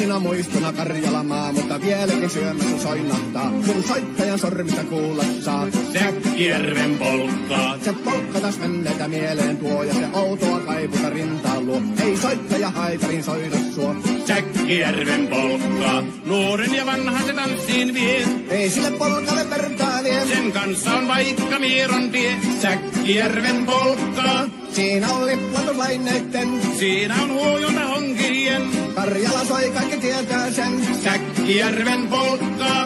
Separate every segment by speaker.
Speaker 1: kauniina muistona Karjalamaa, mutta vieläkin syömässä soinnahtaa, kun soittajan sormista kuulla saa.
Speaker 2: Säkkijärven polkkaa.
Speaker 1: Se polkka taas menneitä mieleen tuo, ja se outoa kaiputa rintaan luo. Ei soittaja haitarin soida suo.
Speaker 2: Säkkijärven polkkaa. Nuoren ja vanhan se tanssiin vie.
Speaker 1: Ei sille polkalle vertaa vie.
Speaker 2: Sen kanssa on vaikka mieron tie. Säkkijärven polkkaa.
Speaker 1: Siinä on liplastuslaineitten.
Speaker 2: Siinä on huojota honkien.
Speaker 1: Karjala soi, kaikki tietää sen.
Speaker 2: Säkkijärven polkkaa.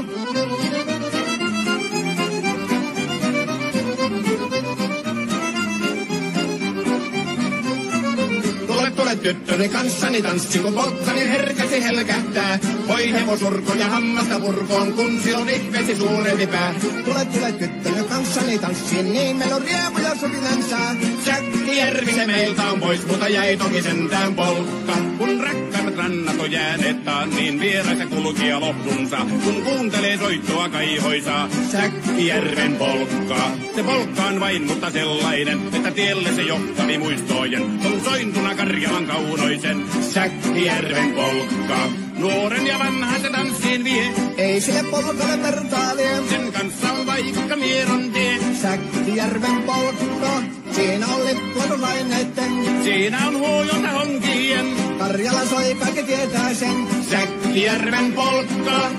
Speaker 1: Tule tyttöni kanssani tanssi, kun polkkani herkäsi helkähtää. Voi hevosurko ja hammasta purkoon, kun silloin ihmeesi suurempi pää. Tule tyttöni kanssani tanssi, niin meillä on riemuja sovinansa.
Speaker 2: Säkkijärvi se meiltä on pois, mutta jäi toki sentään polkka. Kun rakkaat rannat on jääneet taan, niin vieras ja kulkija lohdunsa. Kun kuuntelee soittoa kaihoisaa, Säkkijärven polkkaa. Se polkka on vain, mutta sellainen, että tielle se johtavi muistojen. On sointuna Karjalan kaunoisen, Säkkijärven polkkaa. Nuoren ja vanhan se tanssiin vie.
Speaker 1: Ei sille polkalle vertaa vie.
Speaker 2: Sen kanssa on vaikka mieron tie.
Speaker 1: Säkkijärven polkka. Siinä on liplastuslaineitten.
Speaker 2: Siinä on huojota honkien.
Speaker 1: Karjala soi, kaikki tietää sen.
Speaker 2: Säkkijärven polkkaa.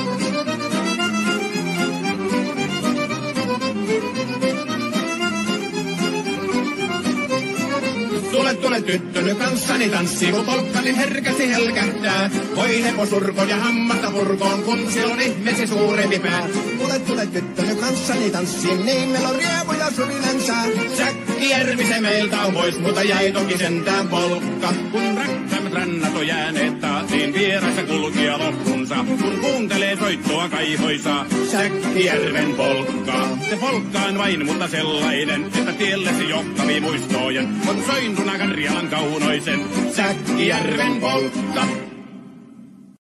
Speaker 1: Tule tyttöny kanssani tanssi, kun polkkani herkäsi helkähtää. Voi hevosurko ja hammasta purkoon, kun silloin ihmeesi suurempi pää. Tule tyttöny kanssani tanssi, niin meillä on riemuja surinansa.
Speaker 2: Säkkijärvi se meiltä on pois, mutta jäi toki sentään polkka. Kun rakkaimmat rannat on jääneet taas, niin vierassa kulkija lohdunsa. Kun kuuntelee soittoa kaihoisaa, Säkkijärven polkkaa. Se polkka on vain, mutta sellainen, että tielle se johtavi muistojen. On sointuna Karjalan kaunoisen, Säkkijärven polkka.